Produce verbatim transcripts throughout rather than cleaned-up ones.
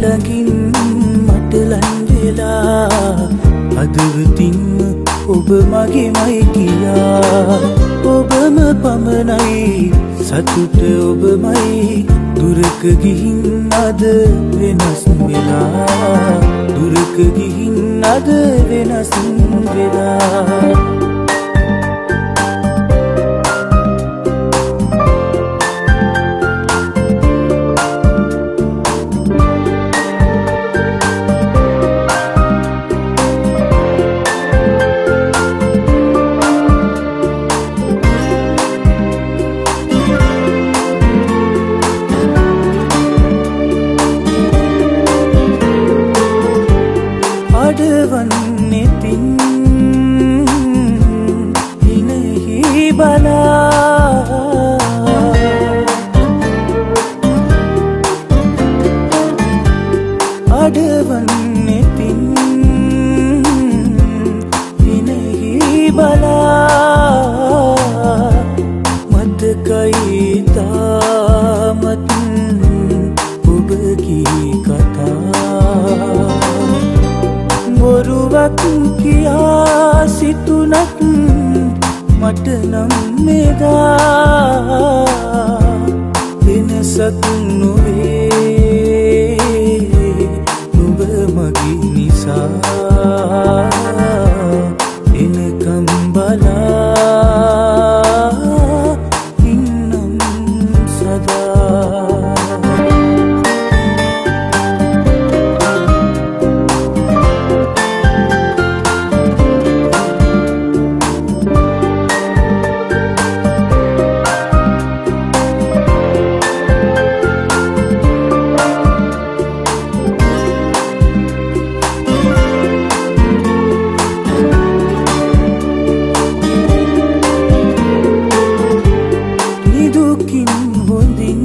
ළඟින් මට ලං වෙලා හදවතින්ම ඔබ මගේමයි කියා ඔබම පමණයි සතුට ඔබමයි දුරක ගිහින් අද වෙනස් වෙලා දුරක ගිහින් අද වෙනස් වෙලා අඩවන්නෙතින් හිනෙහි බලා අඩවන්නෙතින් හිනෙහි බලා මතකයි තාමත් ඔබගේ කතා බොරුවක් කියා සිතුනත් මට නම් මෙදා වෙනසක් නොවේ නුඹ මගේ නිසා එනකම් බලා ඉන්නම් සදා දුකින් හොඳින්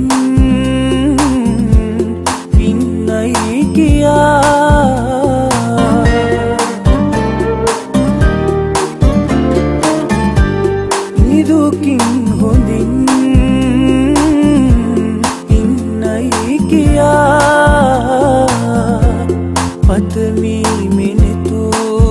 පින්නයි කියා නිදුකින් හොඳින් පින්නයි කියා පතමි මිනිතු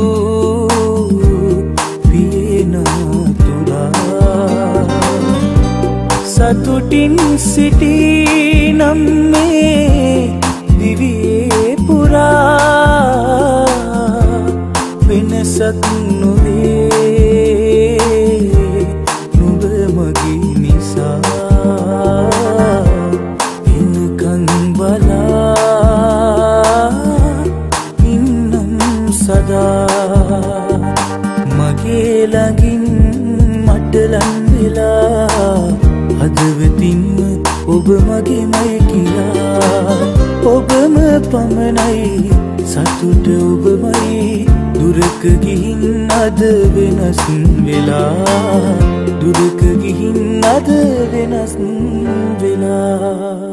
පියනා තුරා සතුටින් සිටී නම් මේ දිවියේ පුරා වෙනසක් නොවේ නුඹ මගේ නිසා එනකන් බලා ඉන්නම් සදා මගේ ළඟින් මට ලං වෙලා හදවතින්ම ඔබ මගේමයි කියා ඔබම පමණයි සතුට ඔබමයි දුරක ගිහින් අද වෙනස් වෙලා දුරක ගිහින් අද වෙනස් වෙලා